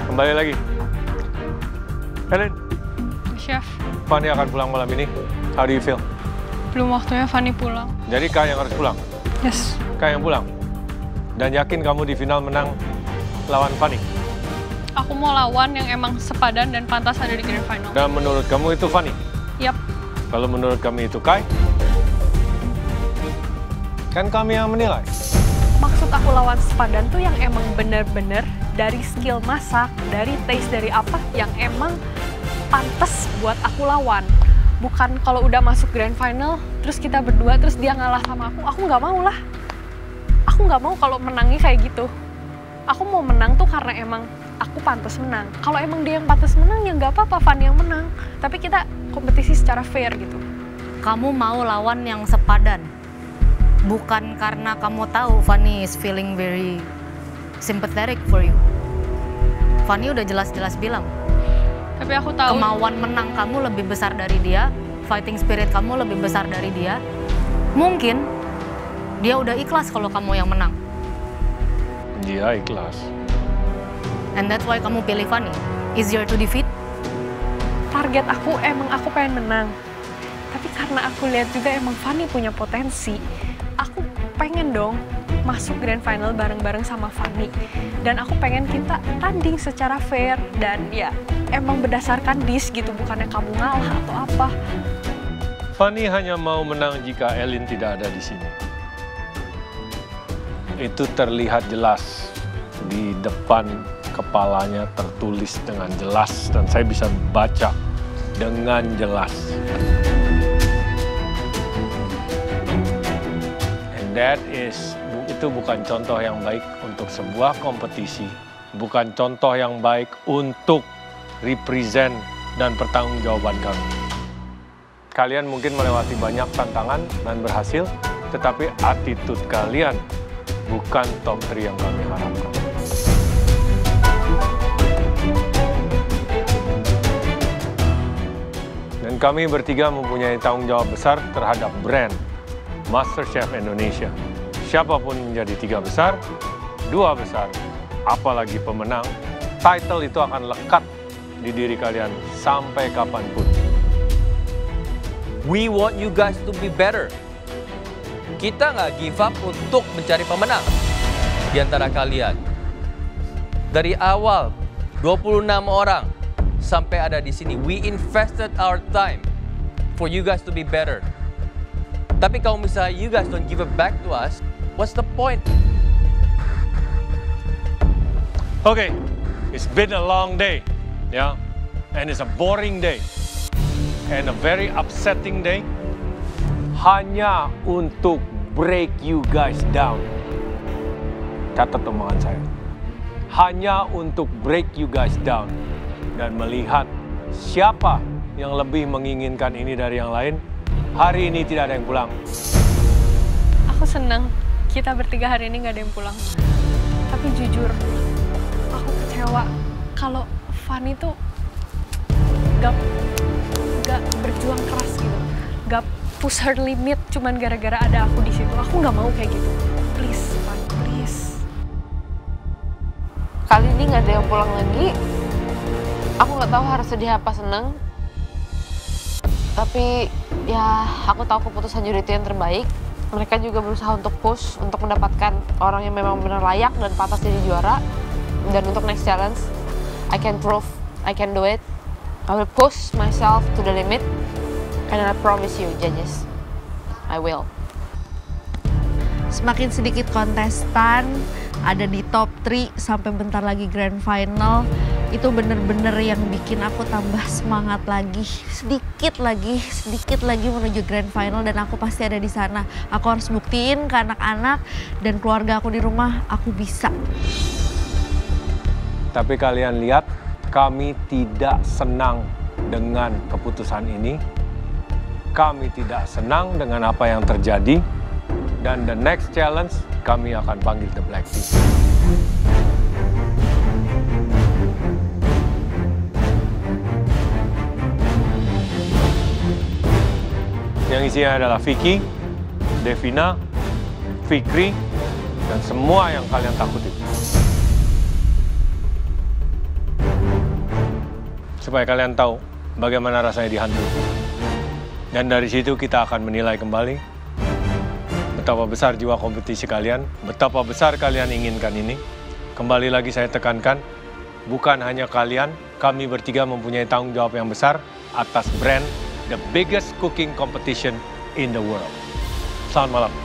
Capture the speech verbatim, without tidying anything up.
Kembali lagi. Helen. Chef. Fanny akan pulang malam ini. How do you feel? Belum waktunya Fanny pulang. Jadi Kak yang harus pulang? Yes. Kak yang pulang? Dan yakin kamu di final menang lawan Fanny? Aku mau lawan yang emang sepadan dan pantas ada di grand final. Dan menurut kamu itu Fanny? Yap. Kalau menurut kami itu Kai? Kan kami yang menilai. Maksud aku lawan sepadan tuh yang emang bener-bener dari skill masak, dari taste, dari apa yang emang pantas buat aku lawan. Bukan kalau udah masuk grand final, terus kita berdua, terus dia ngalah sama aku, aku nggak mau lah. Aku nggak mau kalau menangnya kayak gitu. Aku mau menang tuh karena emang aku pantas menang. Kalau emang dia yang pantas menang, ya nggak apa-apa, Fanny yang menang. Tapi kita kompetisi secara fair gitu. Kamu mau lawan yang sepadan. Bukan karena kamu tahu Fanny is feeling very sympathetic for you. Fanny udah jelas-jelas bilang. Tapi aku tahu. Kemauan menang kamu lebih besar dari dia. Fighting spirit kamu lebih besar dari dia. Mungkin dia udah ikhlas kalau kamu yang menang. Dia ikhlas. And that's why kamu pilih Fanny. Easier to defeat. Target aku emang aku pengen menang. Tapi karena aku lihat juga emang Fanny punya potensi, aku pengen dong masuk grand final bareng-bareng sama Fanny. Dan aku pengen kita tanding secara fair. Dan ya emang berdasarkan dis gitu, bukannya kamu ngalah atau apa. Fanny hanya mau menang jika Elin tidak ada di sini. Itu terlihat jelas di depan kepalanya, tertulis dengan jelas dan saya bisa baca dengan jelas. And that is, itu bukan contoh yang baik untuk sebuah kompetisi, bukan contoh yang baik untuk represent dan pertanggungjawaban kami. Kalian mungkin melewati banyak tantangan dan berhasil, tetapi attitude kalian bukan top tiga yang kami harapkan. Dan kami bertiga mempunyai tanggung jawab besar terhadap brand MasterChef Indonesia. Siapapun menjadi tiga besar, dua besar, apalagi pemenang, title itu akan lekat di diri kalian sampai kapanpun. We want you guys to be better. Kita nggak give up untuk mencari pemenang di antara kalian. Dari awal, dua puluh enam orang sampai ada di sini, we invested our time for you guys to be better. Tapi kalau misalnya you guys don't give it back to us, what's the point? Okay, it's been a long day, yeah, and it's a boring day, and a very upsetting day. Hanya untuk break you guys down. Catat omongan saya. Hanya untuk break you guys down. Dan melihat siapa yang lebih menginginkan ini dari yang lain. Hari ini tidak ada yang pulang. Aku senang kita bertiga hari ini nggak ada yang pulang. Tapi jujur, aku kecewa kalau Fanny tuh gak, gak berjuang keras gitu. Gak push her limit cuman gara-gara ada aku di situ. Aku nggak mau kayak gitu. Please, Fanny, please. Kali ini nggak ada yang pulang lagi. Aku nggak tahu harus sedih apa seneng. Tapi ya aku tahu keputusan juri itu yang terbaik. Mereka juga berusaha untuk push, untuk mendapatkan orang yang memang benar layak dan pantas jadi juara. Dan untuk next challenge, I can prove I can do it. I will push myself to the limit. And I promise you, judges, I will. Semakin sedikit kontestan ada di top tiga sampai bentar lagi grand final, itu bener-bener yang bikin aku tambah semangat lagi. Sedikit lagi, sedikit lagi menuju grand final dan aku pasti ada di sana. Aku harus buktiin ke anak-anak dan keluarga aku di rumah, aku bisa. Tapi kalian lihat, kami tidak senang dengan keputusan ini. Kami tidak senang dengan apa yang terjadi. Dan the next challenge, kami akan panggil The Black Team. Yang isinya adalah Vicky, Devina, Fikri, dan semua yang kalian takuti. supaya kalian tahu bagaimana rasanya dihantui. Dan dari situ kita akan menilai kembali betapa besar jiwa kompetisi kalian, betapa besar kalian inginkan ini. Kembali lagi saya tekankan, bukan hanya kalian, kami bertiga mempunyai tanggung jawab yang besar atas brand the biggest cooking competition in the world. Selamat malam.